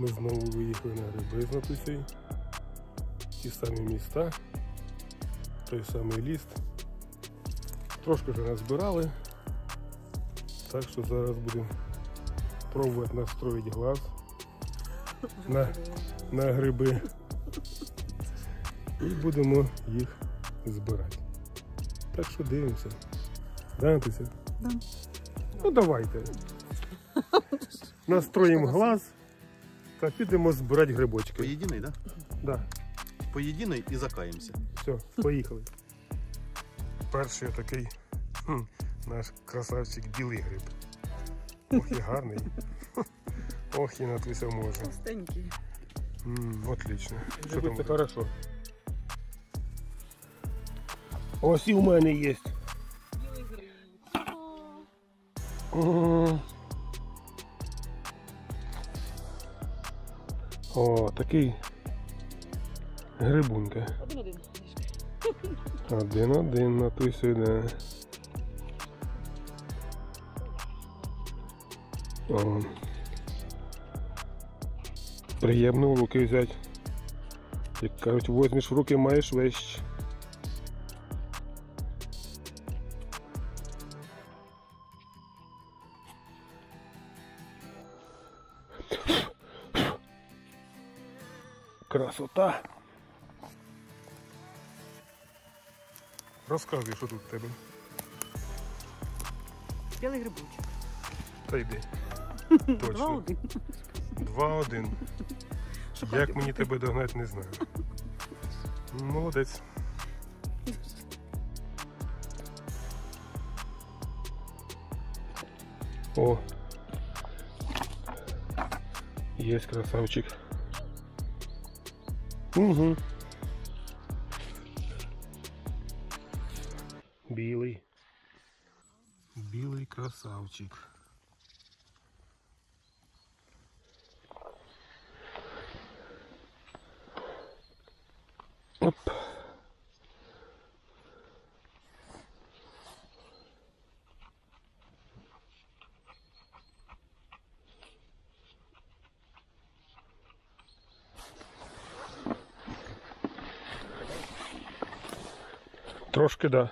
Ми знову виїхали на гриби з Натусею. Ті самі міста, той самий ліс. Трошки вже назбирали, так що зараз будемо пробувати настроїти глаз на гриби і будемо їх збирати. Так що дивимося. Да, Натуся? Да. Ну давайте. Настроїмо глаз та підемо збирати грибочки. По єдиний, так? Да? По єдиний і закаємося. Все, поїхали. Перший такий наш красавчик білий гриб. Ох і гарний. Ох і Натуся може. Толстенький. Отлично. Що там? Це хорошо. Ось і у мене є. Білий гриб. О, такий грибунка. Один-один. Один-один на той сюди. О. Приємно в руки взяти. Як кажуть, возьмеш в руки, маєш вещь. Красота! Розказуй, що тут в тебе. Білий грибочок. Та йди. Точно. 2-1. 2-1. Як мені тебе догнати, не знаю. Молодець. О. Є красавчик. Угу. Білий. Білий красавчик. Оп. Трошки, да.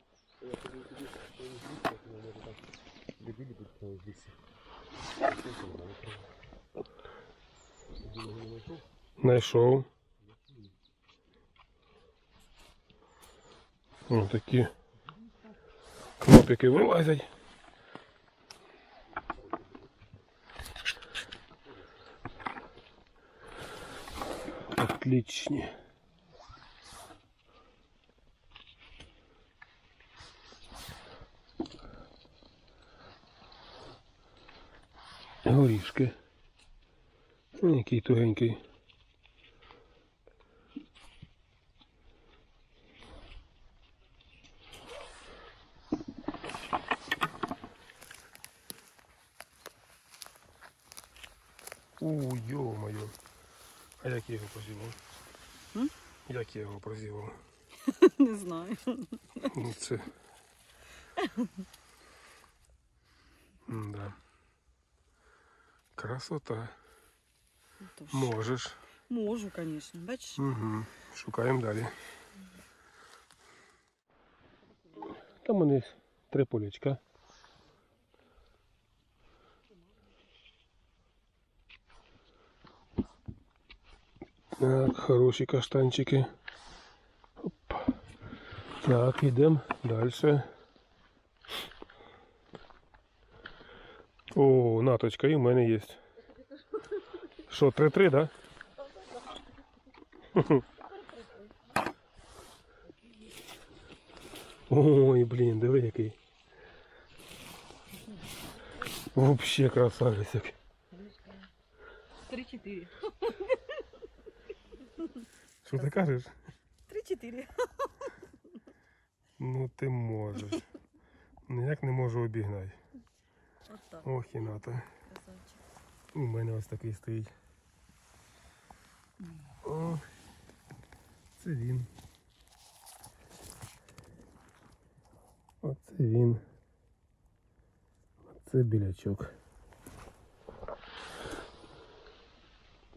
Знайшов. Ось такі кнопики вилазять. Отличні. Горішки. Який тугенький. Йо-моє. А як я його прозівав? Як я його прозівав? Не знаю. Ну це... Да. Красота. Можеш. Можу, звісно. Бачиш? Угу. Шукаємо далі. Там у них 3 полячка. Так, хороші каштанчики. Оп. Так, йдемо далі. О, наточка і в мене є. Що, 3-3, да? Ой, блін, диви який. Вообще красавчик. 3-4. Що ти кажеш? 3-4. Ну ти можеш. Ніяк не можу обігнати. Отак. Ох і ната. Красавчик. У мене ось такий стоїть. О, це він. Оце він. Оце білячок.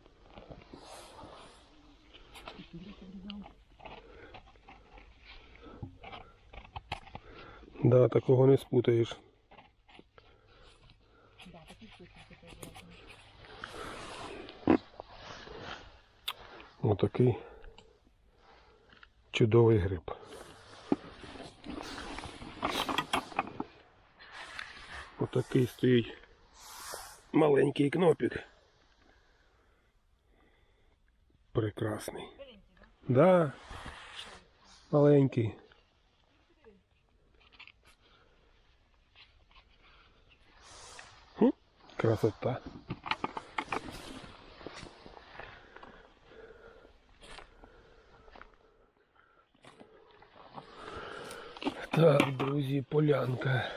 Да, такого не спутаєш. Отакий чудовий гриб. Отакий стоїть маленький кнопик. Прекрасний. Да, маленький. Красота. Так, друзі, полянка.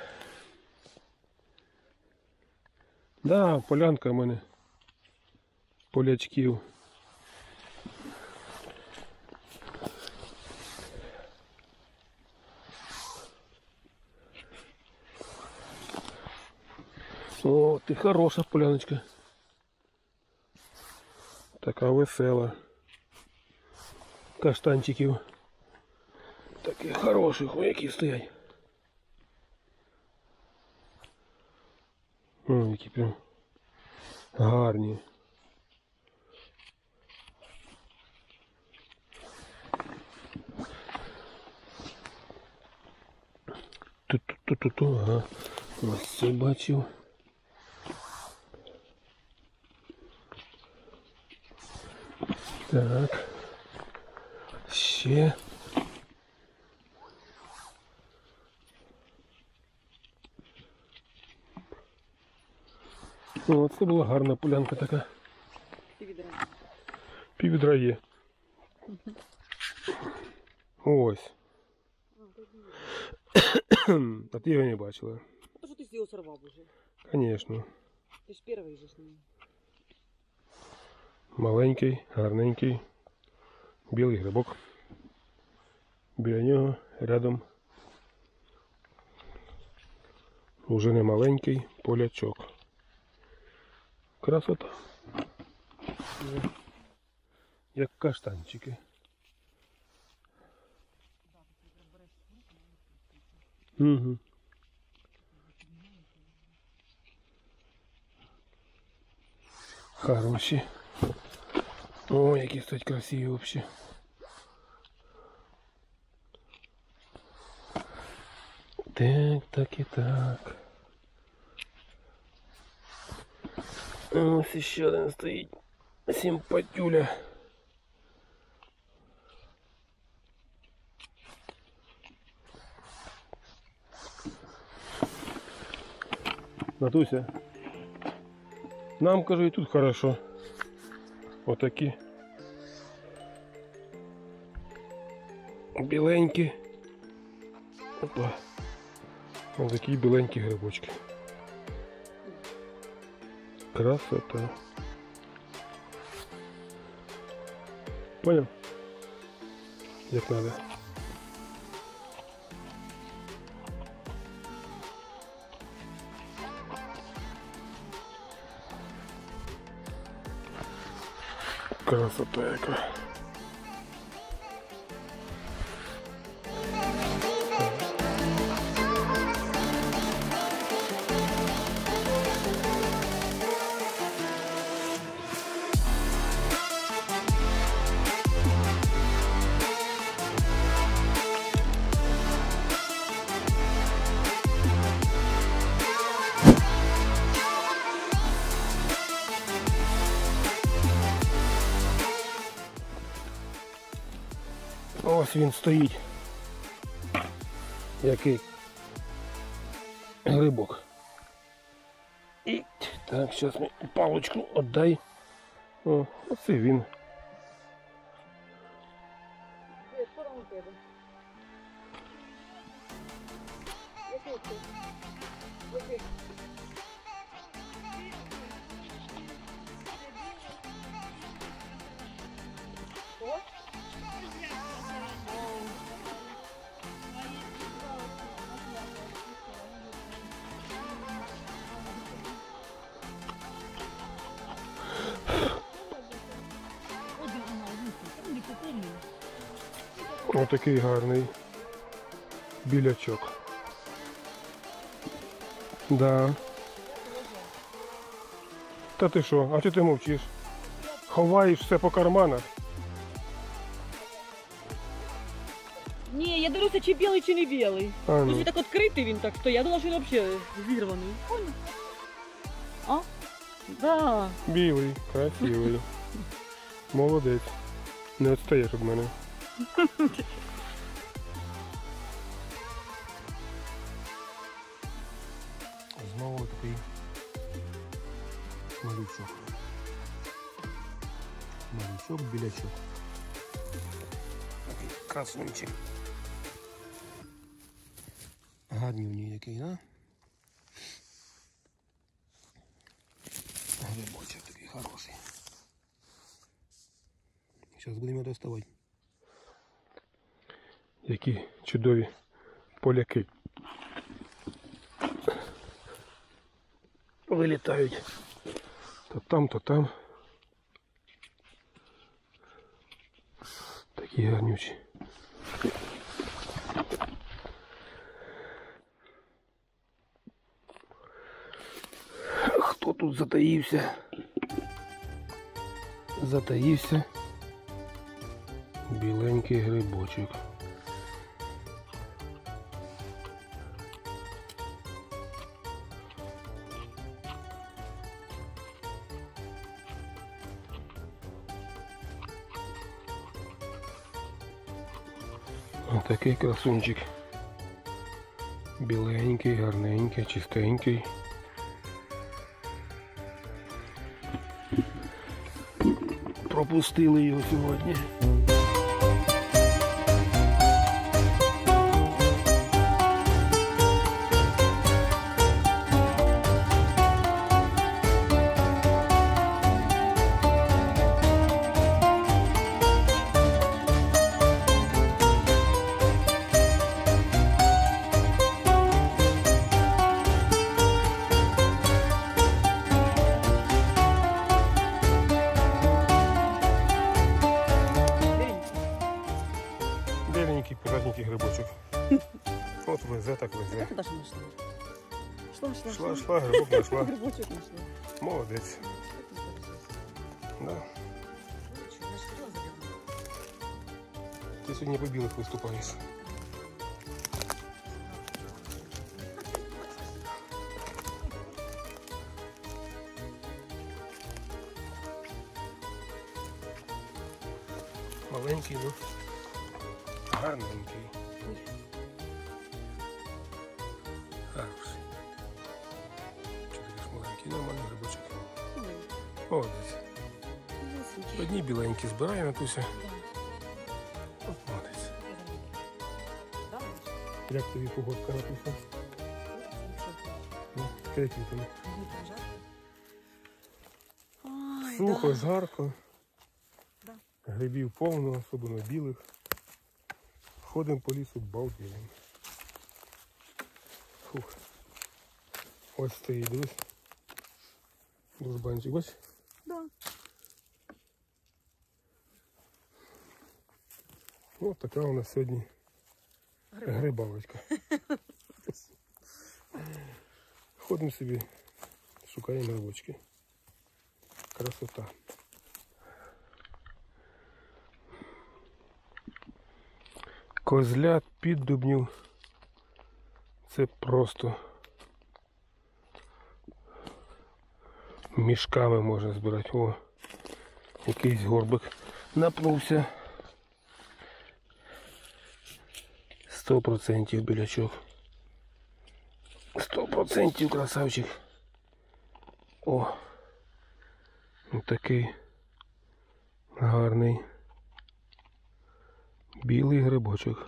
Да, полянка в мене. Полячків. О, ти хороша поляночка. Така весела. Каштанчиків. Таких хороших, ой, які стоять. О, які прям гарні. Ту-ту-ту-ту, ага. Ось це бачив. Так. Ще. О, це була гарна полянка така. Піввідра є. Ось. А ти його не бачила? То, що ти з його сорвав уже. Звісно. Ти ж перший же з ним. Маленький, гарненький, білий грибок. Біля нього рядом уже не маленький полячок. Красота. Як каштанчики. Угу. Хороші. О, які стоять красиві взагалі. Так, так і так. Ось ще один стоїть. Симпатюля. Натуся, нам, кажу, і тут хорошо. Отакі. Біленькі. Опа. Ось такі біленькі грибочки. Красота. Понял? Як надо. Красота яка. Ось він стоїть. Який грибок. І так, зараз ми паличку віддай. О, оце він. Що там у тебе? Який ти? Який? Що? Отакий гарний білячок. Да. Та ти що? А чого ти мовчиш? Ховаєш все по карманах. Ні, я дивлюся, чи білий, чи не білий. А, ну. Він так відкритий він так, що я думала, що він взагалі зірваний. Понял? А? Да. Білий, красивий. Молодець. Не відстаєш від мене. Знову такий малючок. Малючок, білячок. Такий красунчик. Гаднювній який, да? Грибочок такий хороший. Зараз будемо його доставати. Які чудові поляки. Вилітають. То там, то там. Такі гарнючі. Хто тут затаївся? Затаївся біленький грибочок. Отакий красунчик. Біленький, гарненький, чистенький. Пропустили його сьогодні. Беленький, пиратненький грибочок. От везе, так везе. Куда ж нашла? Шла. Шла, грибок знайшла. Грибочок нашла. Молодець. Да. Ти сьогодні по білих виступаєш. Маленький, ну гарненький. Хороший. Що такий ж маленький, нормальний грибочок. Молодець. Одні біленькі збираємо, Туся. Молодець. Як тобі погодка, Туся? Квітами. Сухо, жарко. Грибів повно, особливо білих. Ходимо по лісу, балдіємо. Фух. Ось стоїть, дивись. Дружбанчик, бачиш? Да. Ось така у нас сьогодні грибалочка. Ходимо собі, шукаємо грибочки. Красота. Козлят, піддубнів. Це просто мішками можна збирати. О, якийсь горбик напнувся. 100% білячок. 100% красавчик. О, такий гарний білий грибочок.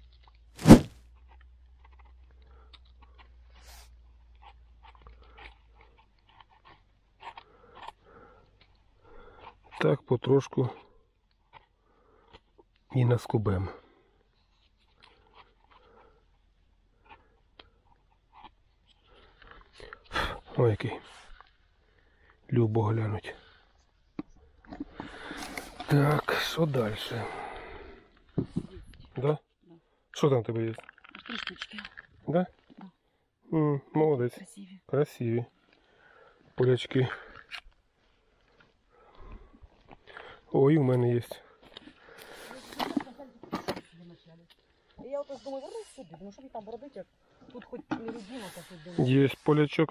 Так потрошку і наскубем. Ой, який. Любо глянуть. Так, що далі? Да? Що там в тебе є? 3 штучки. Да? Да. Молодець. Красиві. Красиві. Полячки. Ой, у мене є. Я от думаю, вернусь сюди, тому що він там бродить, як тут хоч не людина, так тут думаю. Є полячок.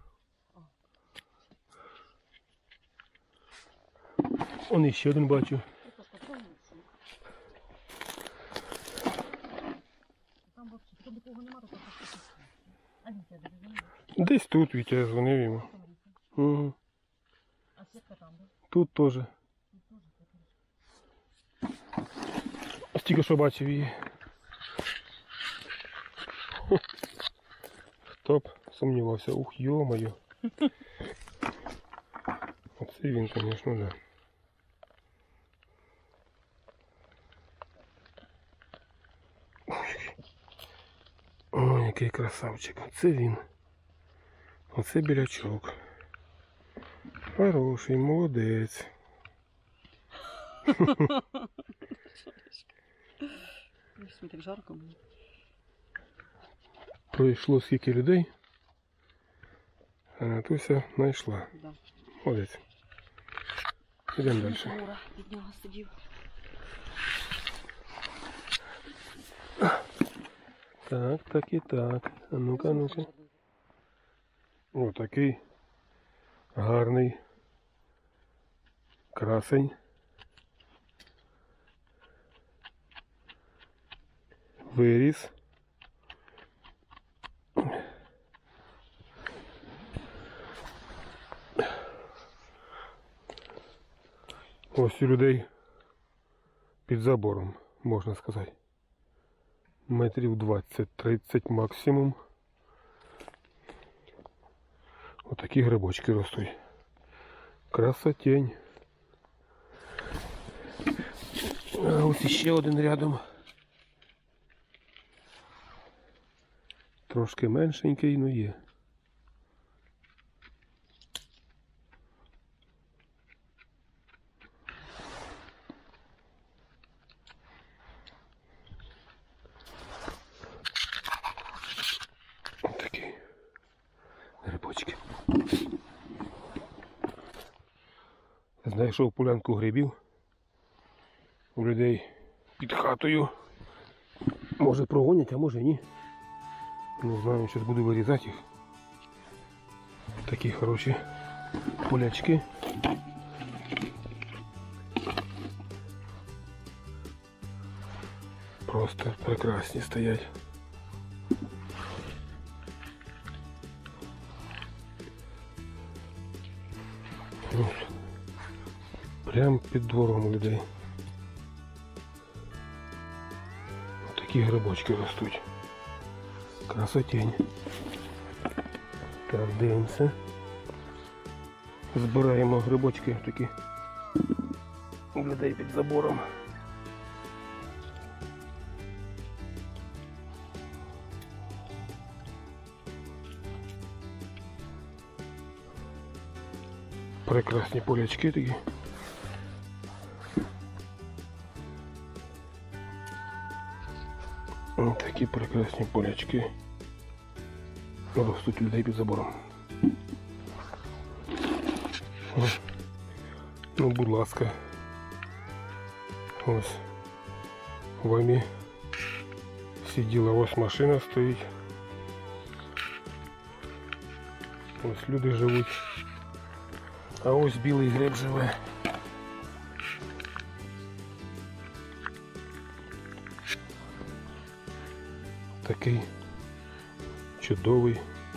Он іще один бачу. Там вообще, тут нікого нема, тут просто. А Вітя, де він? Десь тут Вітя, я дзвонив йому. Угу. А сітка там, да? Тут теж. Ось тільки що бачив її. Хто б сумнівався. Ух, йо-моє. Оце він, звісно, да. Ой, який красавчик. Оце він. Оце білячок. Хороший, молодець. Мені так жарко мені. Пройшло скільки людей, а Натуся знайшла. Да. Молодець. Йдемо далі. Мура від нього сидів. Так, так і так. А ну-ка, ну-ка. О, такий гарний красень. Виріс. Ось у людей під забором, можна сказати. Метрів 20-30 максимум. Отакі грибочки ростуть. Красотень. А ось іще один рядом. Трошки меншенький, но є. Ось такі грибочки. Знайшов полянку грибів у людей під хатою. Може прогонять, а може ні. Не знаю, зараз буду вирізати їх. Такі хороші полячки. Просто прекрасні стоять. Прямо під двором у людей. Ось такі грибочки ростуть. Красотень. Так, дивимося. Збираємо грибочки такі у людей під забором. Прекрасні полячки такі. Ось такі прекрасні полячки ростуть людей під забором. Ну, будь ласка. Ось вами сиділа, ось машина стоїть. Ось люди живуть. А ось білий гриб живе. Такий чудовий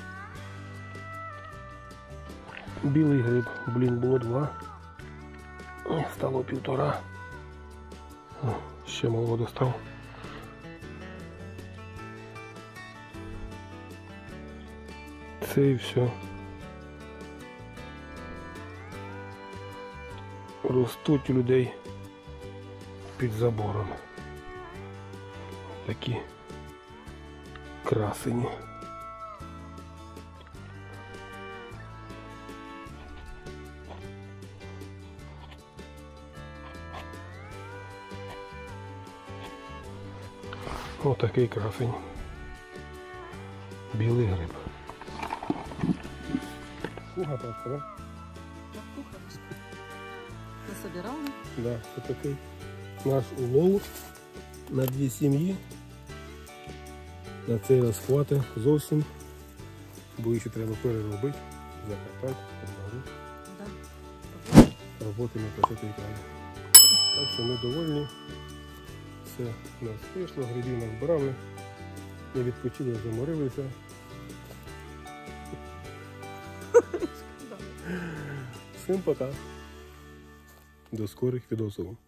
білий гриб. Блін, було 2. Стало 1,5. О, ще мало достав. Це і все. Ростуть у людей під забором. Такі красені. Отакий красень. Білий гриб. Куга пашка, да? Куха. Насобирали. Да, це такий наш улов на 2 сім'ї. На цей раз хватить зовсім, бо ще треба переробити, закатати, обновити. Да. Роботи не почати краю. Так що ми довольні. Все у нас вийшло, грибів назбирали, не відпочили, заморилися. Всім пока. До скорих відосів.